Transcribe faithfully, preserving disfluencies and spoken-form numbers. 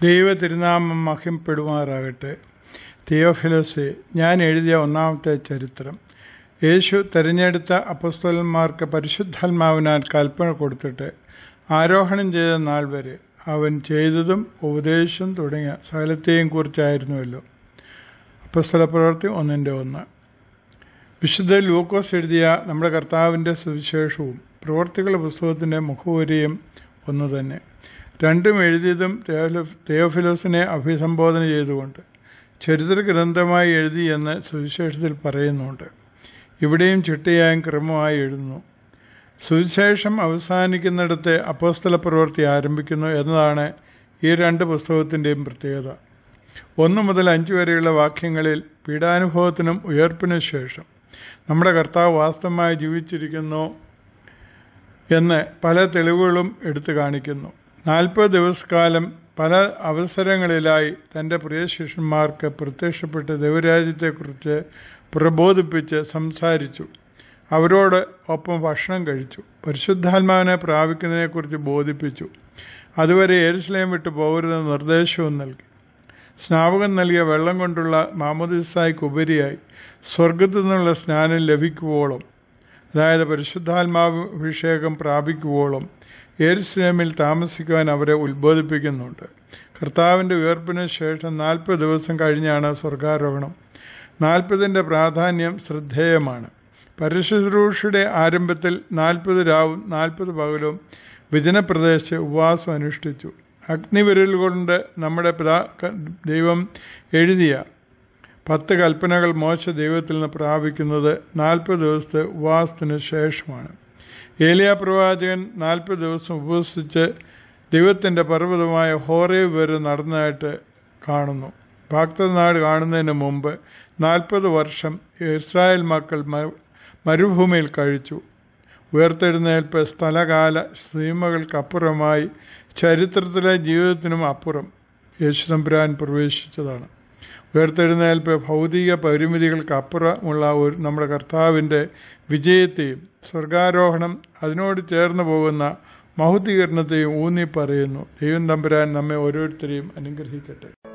ദൈവ തിരുനാമം മഹിമപ്പെടുമാറാകട്ടെ. തിയോഫിലോസേ, ഞാൻ എഴുതിയ ഒന്നാമത്തെ ചരിത്രം. യേശു തിരഞ്ഞെടുത്ത അപ്പോസ്തലന്മാർക്ക് പരിശുദ്ധാത്മാവിനാൽ കൽപ്പന കൊടുത്തിട്ട് ആരോഹണം ചെയ്ത നാൾ വരെ അവൻ ചെയ്തതും ഉപദേശം തുടങ്ങിയ സകലത്തെയും കുറിച്ചായിരുന്നുവല്ലോ. അപ്പോസ്തല പ്രവൃത്തി ഒന്നിൻ്റെ ഒന്ന്. വിശുദ്ധ ലൂക്കോസ് എഴുതിയ നമ്മുടെ കർത്താവിൻ്റെ സുവിശേഷവും പ്രവൃത്തികളുടെ പുസ്തകത്തിൻ്റെ മുഖവുരയും ഒന്നു തന്നെ. രണ്ടും എഴുതിയതും തെയോഫിലോസിനെ അഭിസംബോധന ചെയ്തുകൊണ്ട് ചരിത്ര ഗ്രന്ഥമായി എഴുതി എന്ന് സുവിശേഷത്തിൽ പറയുന്നുണ്ട്. ഇവിടെയും ചിട്ടയായും ക്രമമായി എഴുതുന്നു. സുവിശേഷം അവസാനിക്കുന്നിടത്ത് അപ്പോസ്തല പ്രവൃത്തി ആരംഭിക്കുന്നു എന്നതാണ് ഈ രണ്ട് പുസ്തകത്തിൻ്റെയും പ്രത്യേകത. ഒന്ന് മുതൽ അഞ്ച് വരെയുള്ള വാക്യങ്ങളിൽ പീഡാനുഭവത്തിനും ഉയർപ്പിനും ശേഷം നമ്മുടെ കർത്താവ് വാസ്തവമായി ജീവിച്ചിരിക്കുന്നു എന്ന് പല തെളിവുകളും എടുത്തു കാണിക്കുന്നു. നാൽപ്പത് ദിവസക്കാലം പല അവസരങ്ങളിലായി തൻ്റെ പ്രിയ ശിഷ്യന്മാർക്ക് പ്രത്യക്ഷപ്പെട്ട് ദൈവരാജ്യത്തെക്കുറിച്ച് പ്രബോധിപ്പിച്ച് സംസാരിച്ചു. അവരോട് ഒപ്പം ഭക്ഷണം കഴിച്ചു. പരിശുദ്ധാത്മാവിനെ പ്രാപിക്കുന്നതിനെക്കുറിച്ച് ബോധിപ്പിച്ചു. അതുവരെ യെരുശലേം വിട്ടു പോകരുതെന്ന് നിർദ്ദേശവും നൽകി. സ്നാപകൻ നൽകിയ വെള്ളം കൊണ്ടുള്ള മാമോദീസായ്ക്ക് ഉപരിയായി സ്വർഗത്തു നിന്നുള്ള സ്നാനം ലഭിക്കുവോളം, അതായത് പരിശുദ്ധാത്മാഭിഷേകം പ്രാപിക്കുവോളം യെരുശലേമിൽ താമസിക്കുവാൻ അവരെ ഉത്ബോധിപ്പിക്കുന്നുണ്ട്. കർത്താവിൻ്റെ ഉയർപ്പിന് ശേഷം നാൽപ്പത് ദിവസം കഴിഞ്ഞാണ് സ്വർഗാരോഹണം. നാൽപ്പതിൻ്റെ പ്രാധാന്യം ശ്രദ്ധേയമാണ്. പരശുശ്രൂഷയുടെ ആരംഭത്തിൽ നാൽപ്പത് രാവും നാൽപ്പത് പകലും വിജനപ്രദേശത്ത് ഉപവാസം അനുഷ്ഠിച്ചു. അഗ്നിവിരൽ കൊണ്ട് നമ്മുടെ പിതാ ദൈവം എഴുതിയ പത്ത് കൽപ്പനകൾ മോശ ദൈവത്തിൽ നിന്ന് പ്രാപിക്കുന്നത് നാൽപ്പത് ദിവസത്തെ ഉപവാസത്തിന് ശേഷമാണ്. ഏലിയ പ്രവാചകൻ നാൽപ്പത് ദിവസം ഉപവസിച്ച് ദൈവത്തിൻ്റെ പർവ്വതമായ ഹോറേബ് വരെ നടന്നതായിട്ട് കാണുന്നു. വാഗ്ദത്തനാട് കാണുന്നതിന് മുമ്പ് നാൽപ്പത് വർഷം ഇസ്രായേൽ മക്കൾ മരുഭൂമിയിൽ കഴിച്ചു. ഉയർത്തെഴുന്നേൽപ്പ് സ്ഥലകാല സീമകൾക്കപ്പുറമായി ചരിത്രത്തിലെ ജീവിതത്തിനും അപ്പുറം യേശുതമ്പുരാൻ പ്രവേശിച്ചതാണ്. ഉയർത്തെഴുന്നേൽപ്പ് ഭൗതിക പരിമിതികൾക്കപ്പുറമുള്ള ഒരു നമ്മുടെ കർത്താവിൻ്റെ വിജയത്തെയും സ്വർഗാരോഹണം അതിനോട് ചേർന്ന് പോകുന്ന മഹത്വീകരണത്തെയും ഊന്നി പറയുന്നു. ദൈവം തമ്പുരാൻ നമ്മെ ഓരോരുത്തരെയും അനുഗ്രഹിക്കട്ടെ.